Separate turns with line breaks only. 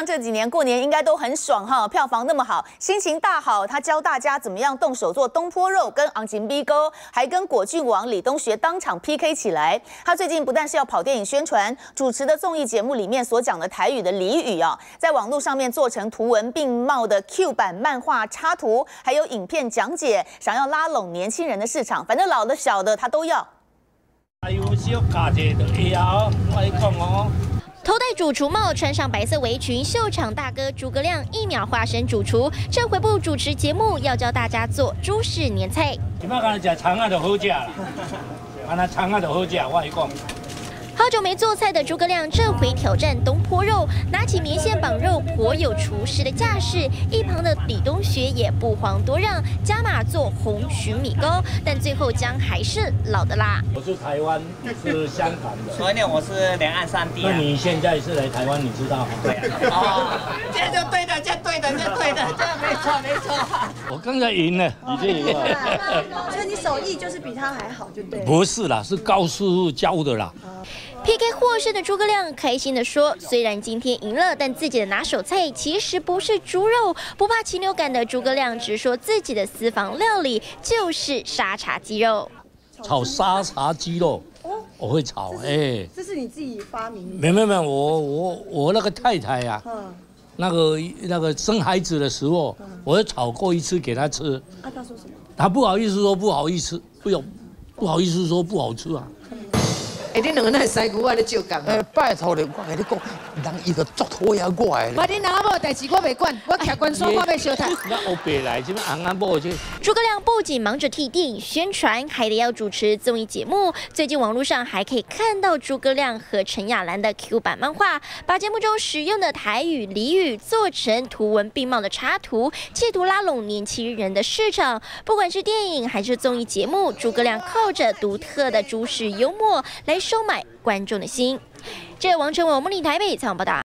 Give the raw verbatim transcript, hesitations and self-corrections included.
亮这几年过年应该都很爽哈，票房那么好，心情大好。他教大家怎么样动手做东坡肉跟昂金逼沟，还跟果郡王李东学当场 P K 起来。他最近不但是要跑电影宣传，主持的综艺节目里面所讲的台语的俚语啊，在网络上面做成图文并茂的 Q 版漫画插图，还有影片讲解，想要拉拢年轻人的市场，反正老的小的他都要。
还有小卡者就会啊，我跟你讲哦。
头戴主厨帽，穿上白色围裙，秀场大哥诸葛亮一秒化身主厨。这回不主持节目，要教大家做猪式年菜。
今摆敢食肠啊就好食啦，安那肠啊就好食，我跟你讲。
好久没做菜的诸葛亮，这回挑战东坡肉，拿起棉线绑肉，颇有厨师的架势。一旁的李东学也不遑多让，加码做红鲟米糕，但最后姜还是老的辣。
我是台湾，你是香港的，
所以呢，我是两岸三地、啊。
那你现在是来台湾，你知道吗？
对啊。哦，这样就对的，这样对的，这样对的，这样没错没错。
我刚才赢了，你就赢了。
所以你手艺就是比他还好，就对了。
不是啦，是高师傅教的啦。
P K 获胜的诸葛亮开心地说：“虽然今天赢了，但自己的拿手菜其实不是猪肉。不怕禽流感的诸葛亮直说自己的私房料理就是沙茶鸡肉。
炒沙茶鸡肉，我会炒。哎，
这是你自己发明的？
没没没，我我我那个太太呀、啊，嗯、那个那个生孩子的时候，嗯、我炒过一次给她吃。
啊，她说什么？
她不好意思说不好意思，不有不好意思说不好吃啊。
哎，你两个那西牛啊，咧照讲啊！
哎，拜托你，我跟你讲，人伊个足讨厌我的。
我你哪某代志我袂管，我徛关锁我要小摊。
那欧北来这边昂安波去。
诸葛亮不仅忙着替电影宣传，还得要主持综艺节目。最近网络上还可以看到诸葛亮和陈雅兰的 Q 版漫画，把节目中使用的台语俚语做成图文并茂的插图，企图拉拢年轻人的市场。不管是电影还是综艺节目，诸葛亮靠着独特的诸事幽默来收买观众的心。这王成文，我们立台北采访报道。